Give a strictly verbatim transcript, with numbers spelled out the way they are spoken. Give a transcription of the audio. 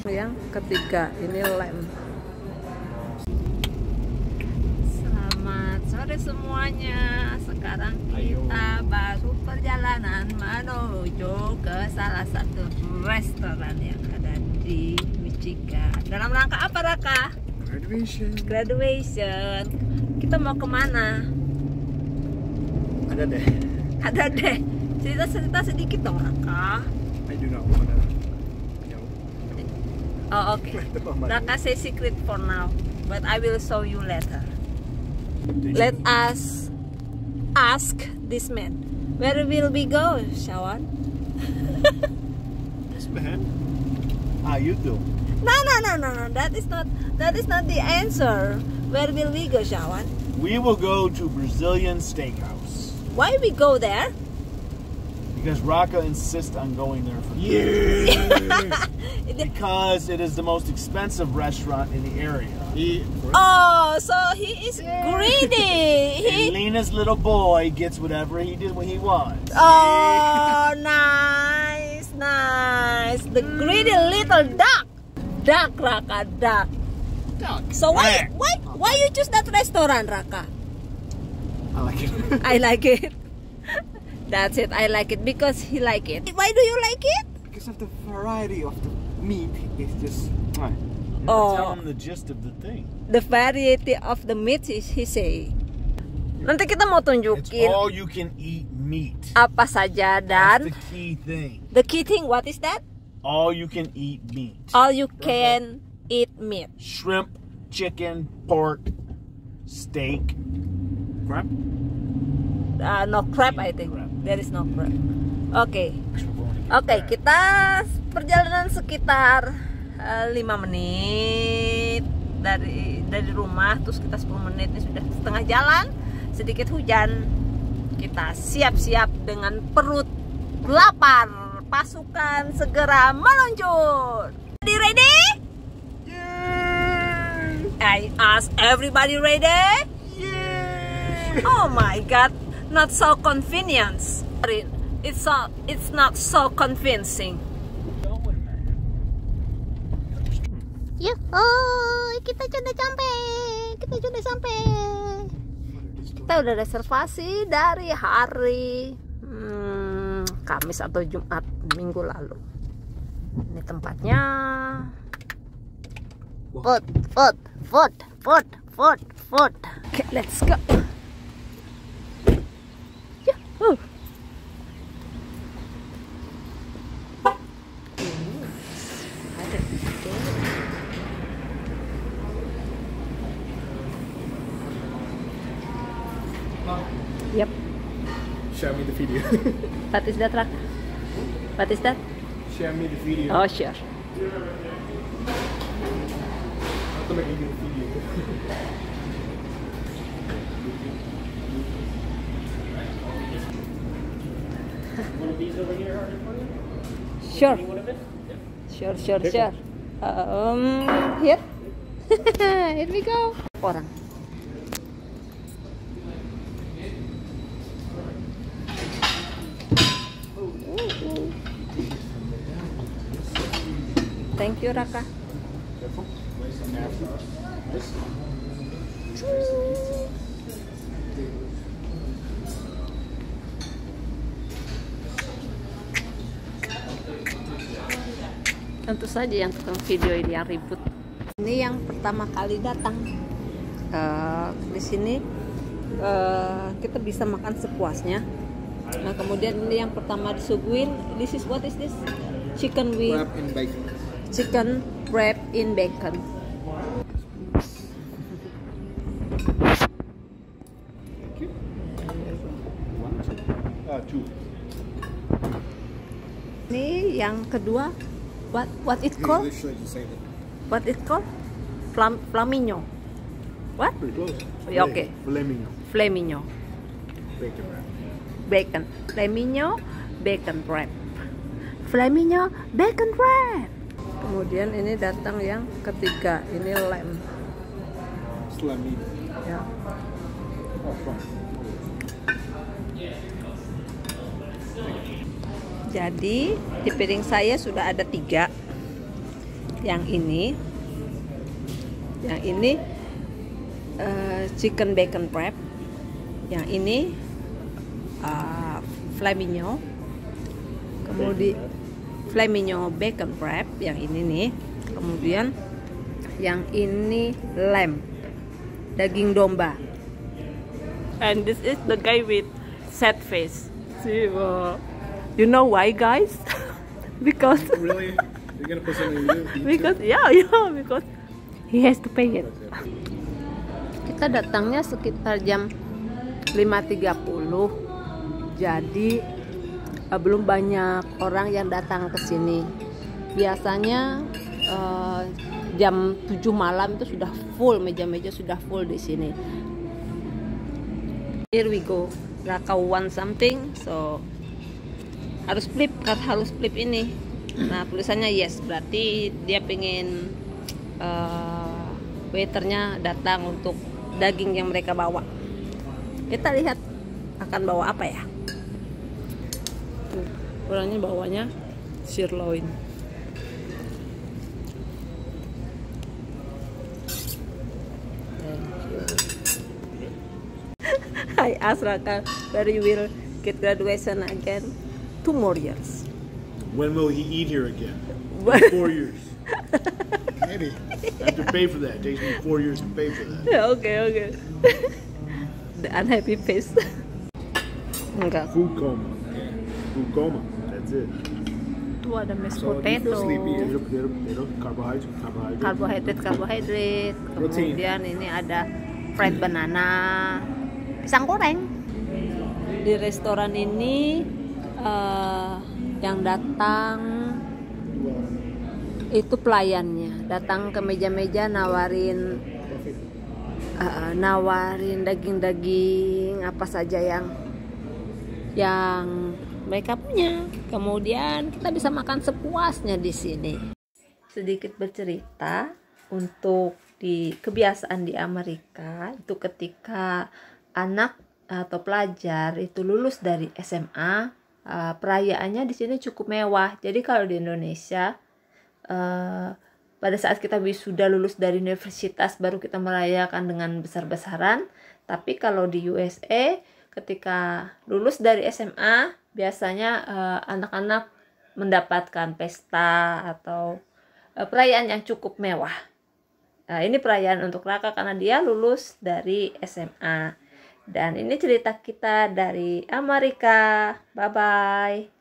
Yang ketiga ini lem. Selamat sore semuanya. Sekarang kita baru perjalanan menuju ke salah satu restoran yang ada di Michigan. Dalam rangka apa, Raka? Graduation. Graduation. Kita mau kemana? Ada deh. Ada deh. Cerita-cerita sedikit dong, Raka. I do not wanna know. Oh, oke. Okay. Raka say secret for now, but I will show you later. Let us ask this man. Where will we go, Shawan? This man? How you do? No, no, no, no, no. That is not. That is not the answer. Where will we go, Shawan? We will go to Brazilian Steakhouse. Why we go there? Because Raka insists on going there for yeah. Because it is the most expensive restaurant in the area. He, oh, so he is greedy. He... Lena's little boy gets whatever he did when he wants. Oh, nice, nice. The greedy little duck. Duck, Raka, duck. Duck. So why, why, why you choose that restaurant, Raka? I like it. I like it. That's it. I like it because he like it. Why do you like it? Because of the variety of the meat. It's just. Oh, tell him the gist of the thing. The variety of the meat is he say. Nanti kita mau tunjukin. It's all you can eat meat. Apa saja dan. That's the key thing. The key thing. What is that? All you can eat meat. All you can eat meat. Shrimp, chicken, pork, steak, crab. Uh, no crab, I think. Crab. There is no crab. Oke, okay. oke okay, kita perjalanan sekitar uh, lima menit dari dari rumah, terus kita sepuluh menit ini sudah setengah jalan, sedikit hujan. Kita siap-siap dengan perut lapar. Pasukan segera meluncur. Ready, ready? Yeah. I ask everybody ready? Yeah. Oh my God. Not so convenient. It's so, it's not so convincing. Yuhuu, kita sudah sampai. Kita sudah sampai. Kita udah reservasi dari hari hmm, Kamis atau Jumat minggu lalu. Ini tempatnya. Food, food, food, food, food, food. Okay, let's go. Uh. Yep. Show me the video. What is that, Rak? What is that? Show me the video. Oh, sure. I'm gonna give you the video. One of these over here are for you? Sure. Any one of it? Sure, sure, sure. Um, here. Here we go. Orang. Thank you, Raka. Tentu saja yang tukang video ini yang ribut. Ini yang pertama kali datang uh, di sini. Uh, kita bisa makan sepuasnya. Nah, kemudian ini yang pertama disuguhin. This is what is this? Chicken with Wrap in bacon. Chicken wrap in bacon. Uh, two. Ini yang kedua. What what it called? What it called? Flam flamingo. What? Pretty close. Yeah, okay. Flamingo. Flamingo. Bacon wrap. Bacon. Flamingo bacon wrap. Flamingo bacon wrap. Kemudian ini datang yang ketiga. Ini lamb. Salami. Ya. Oh, fun. Jadi di piring saya sudah ada tiga. yang ini, yang ini uh, chicken bacon wrap, yang ini uh, filet mignon, kemudian filet mignon bacon wrap, yang ini nih, kemudian yang ini lamb, daging domba. And this is the guy with sad face. See, uh, you know why, guys? Because Really? You're gonna put something in you? because yeah, yeah, because he has to pay it. Kita datangnya sekitar jam lima tiga puluh. Jadi uh, belum banyak orang yang datang ke sini. Biasanya uh, jam tujuh malam itu sudah full, meja-meja sudah full di sini. Here we go. Raka want something, so harus flip, harus flip ini. Nah, tulisannya yes, berarti dia pengen uh, waiternya datang untuk daging yang mereka bawa. Kita lihat akan bawa apa ya. Tuh, orangnya bawanya sirloin. I asked Raka where you will get graduation again. Two more years. When will he eat here again? What? Four years. Maybe. I have to pay for that. It takes me four years to pay for that. Okay, okay. The unhappy face. Enggak. Food coma. Food coma. That's it. Itu ada mashed So do you feel potato, sleepy? Little, little, little carbohydrate, carbohydrate. karbohidrat, karbohidrat. Protein. Kemudian ini ada fried banana, pisang goreng. Di restoran ini uh, yang datang itu pelayannya, datang ke meja-meja nawarin uh, nawarin daging-daging apa saja yang yang mereka punya. Kemudian kita bisa makan sepuasnya di sini. Sedikit bercerita untuk di kebiasaan di Amerika itu ketika anak atau pelajar itu lulus dari S M A, uh, perayaannya di sini cukup mewah. Jadi kalau di Indonesia uh, pada saat kita wisuda lulus dari universitas baru kita merayakan dengan besar-besaran. Tapi kalau di U S A ketika lulus dari S M A biasanya uh, anak-anak mendapatkan pesta atau uh, perayaan yang cukup mewah. Nah, ini perayaan untuk Raka karena dia lulus dari S M A. Dan ini cerita kita dari Amerika. Bye-bye.